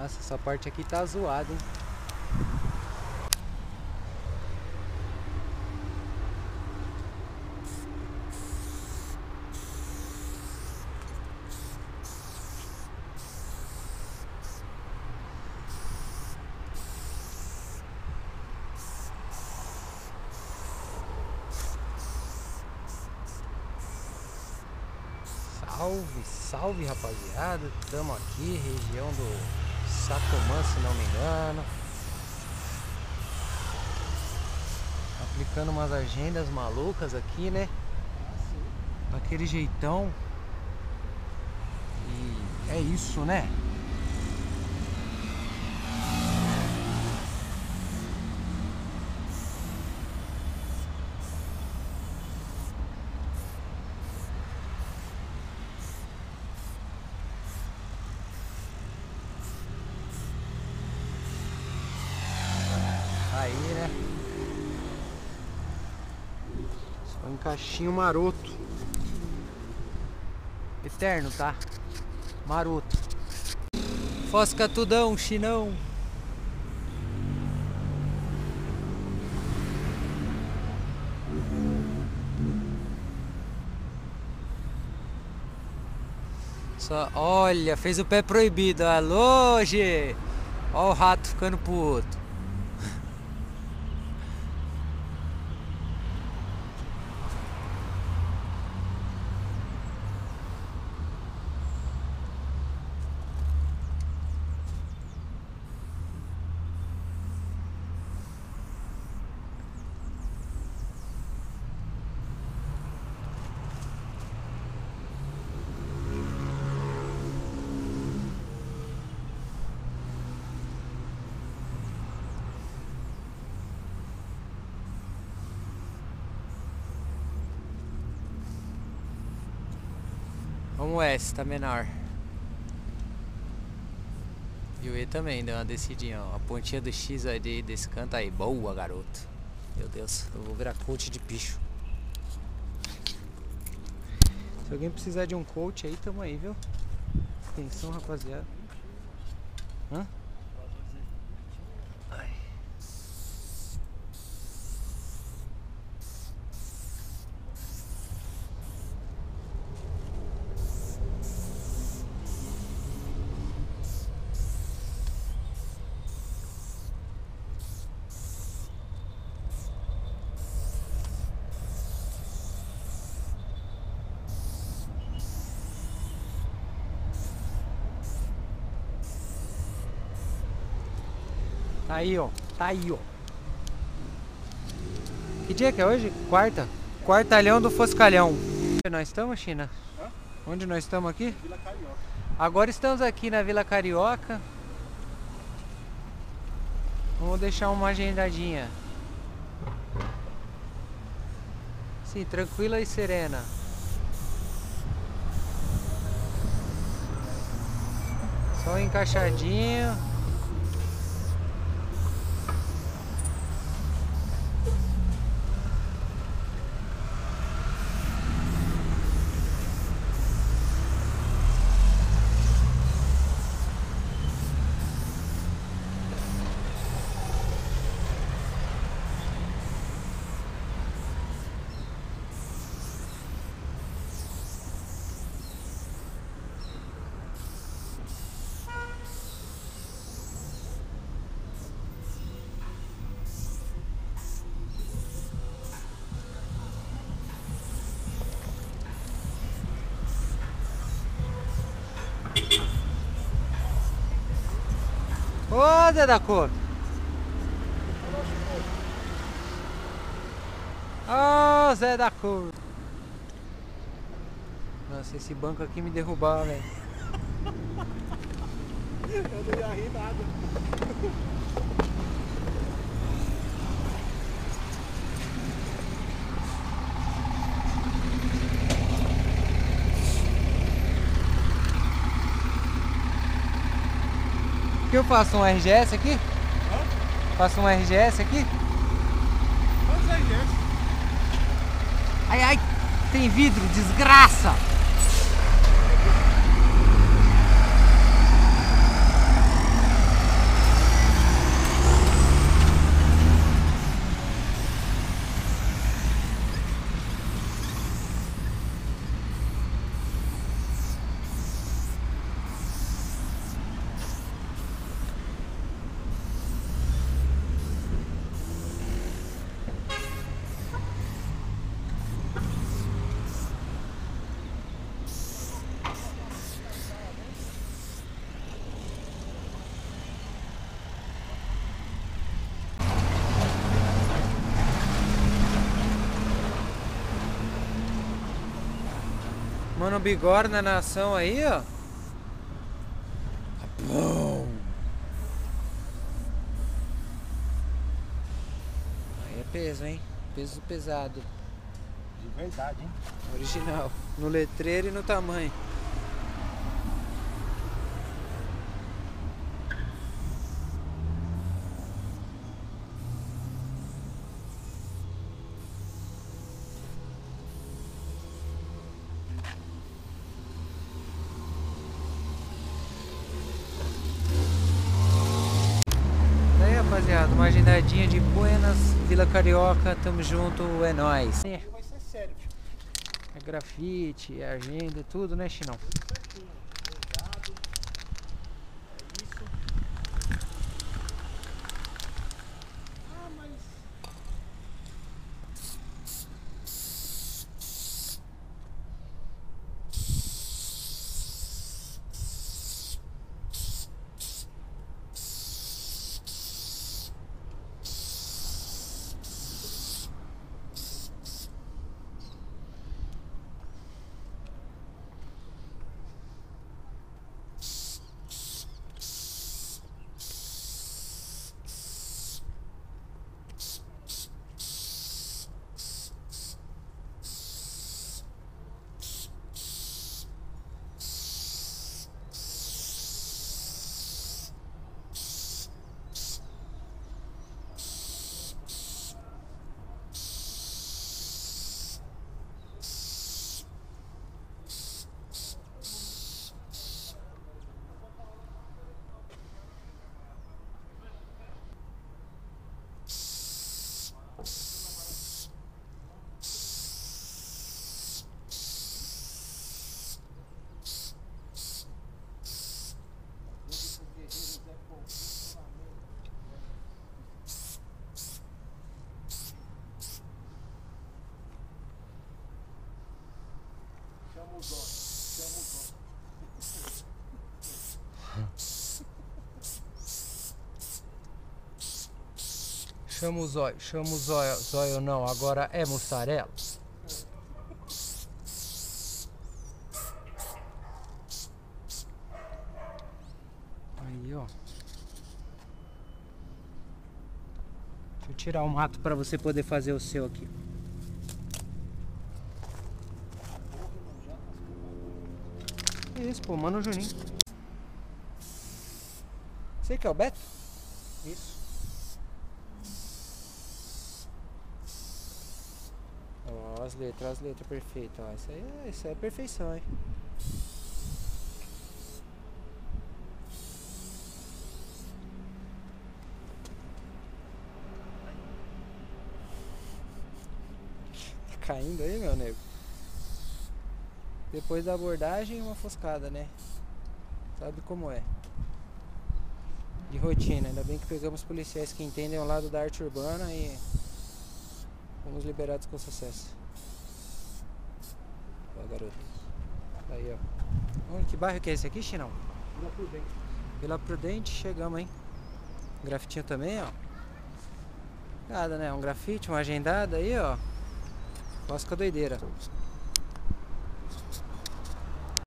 Nossa, essa parte aqui tá zoada, hein? Salve, salve rapaziada, estamos aqui, região do Sacomã, se não me engano, aplicando umas agendas malucas aqui, né? Daquele jeitão. E é isso, né? Aí, né? Só um encaixinho maroto. Eterno, tá? Maroto. Fosca tudão, chinão. Só, olha, fez o pé proibido. Alô, Gê. Olha o rato ficando puto. Vamos S, tá menor. E o E também deu uma descidinha, ó. A pontinha do X aí desse canto aí. Boa, garoto. Meu Deus, eu vou virar coach de bicho. Se alguém precisar de um coach aí, tamo aí, viu? Atenção, rapaziada. Hã? Ai. Tá aí, ó. Tá aí, ó. Que dia que é hoje? Quarta? Quartalhão do Foscalhão. Onde nós estamos, China? Hã? Onde nós estamos aqui? Vila Carioca. Agora estamos aqui na Vila Carioca. Vamos deixar uma agendadinha. Sim, tranquila e serena. Só encaixadinho. Ô, Zé da Cor. Ô, Zé da Cor. Nossa, esse banco aqui me derrubava, velho. Eu não ia rir nada. Que eu faço um RGS aqui? Hã? Faço um RGS aqui? Quantos RGS? Ai, ai, tem vidro, desgraça! Mano, bigorna na ação aí, ó. Bom. Aí é peso, hein? Peso pesado. De verdade, hein? Original. No letreiro e no tamanho. Rapaziada, uma agendadinha de Buenas, Vila Carioca, tamo junto, é nóis. Vai ser sério, tio. É grafite, é agenda, tudo, né, Chinão? Tudo certinho. Obrigado. É isso. Ah, mas... Chama o zóio. Chama o zóio, zóio não, agora é mussarela. Aí, ó. Deixa eu tirar o mato pra você poder fazer o seu aqui. Isso, pô, mano, Juninho. Você que é o Beto? Isso. Ó, as letras perfeitas, ó. Isso aí é perfeição, hein? Tá caindo aí, meu nego? Depois da abordagem, uma foscada, né? Sabe como é? De rotina, ainda bem que pegamos policiais que entendem o lado da arte urbana e fomos liberados com sucesso. Ó, garoto. Aí, ó. Que bairro que é esse aqui, Chinão? Vila Prudente. Vila Prudente, chegamos, hein? Grafitinho também, ó. Nada, né? Um grafite, uma agendada aí, ó. Fosca doideira.